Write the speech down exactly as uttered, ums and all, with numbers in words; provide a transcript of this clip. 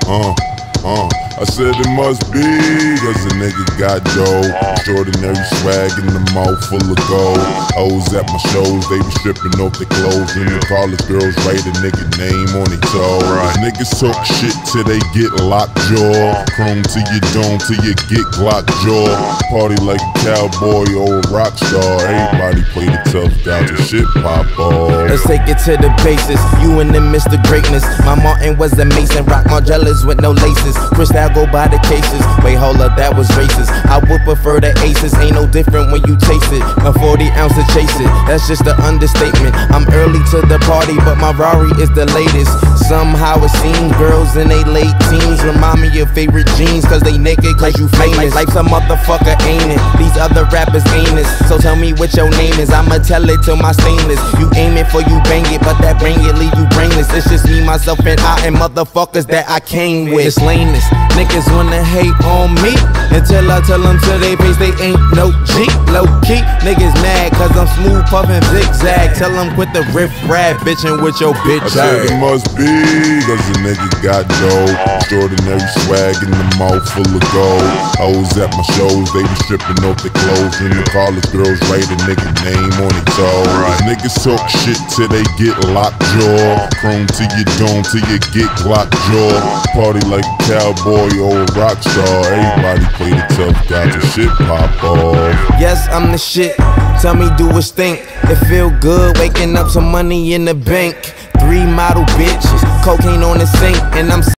Uh, uh, I said it must be, cause a nigga got dough. Extraordinary swag in the mouth full of gold. Hoes at my shows, they be stripping off their clothes. And the college girls write a nigga name on their toe. Right. Niggas talk shit till they get locked jaw. Chrome to your dome till you get Glock jaw. Party like a cowboy or a rock star. Everybody play the tough guy till shit pop off. Let's take it to the basis. You and them Mister Greatness. My Martin was a Mason. Rock Margielas with no laces. Cristal go by the cases. Wait, hold up, that was racist. I would prefer the aces. Ain't no different when you taste it. A forty ounce to chase it. That's just an understatement. I'm early to the party, but my Rari is the latest. Somehow it seems girls in they late teens remind me of favorite jeans, cause they naked, cause you famous. Life's a motherfucker, ain't it? These other rappers ain't it. So tell me what your name is. I'ma tell it to my stainless. You aim it for you bang it, but that bang it leave you brainless. It's just me, myself, and I, and motherfuckers that I came with. It's lameness. Niggas wanna hate on me until I tell them to they face they ain't no G. Low key, niggas mad cause I'm smooth puffin' zigzag. Tell them quit the riff rap bitchin' with your bitch. I said it must be, cause a nigga got dough. Extraordinary swag in the mouth full of gold. Hoes at my shows, they be stripping off their clothes. And the college girls write a nigga name on their toe. Right. Niggas talk shit till they get locked jaw. Chrome to your dome till you get Glock jaw. Party like a cowboy or a rock star. Everybody play the tough guy till shit pop off. Yes, I'm the shit. Tell me, do it stink? It feel good waking up some money in the bank. Three model bitches, cocaine on the sink, and I'm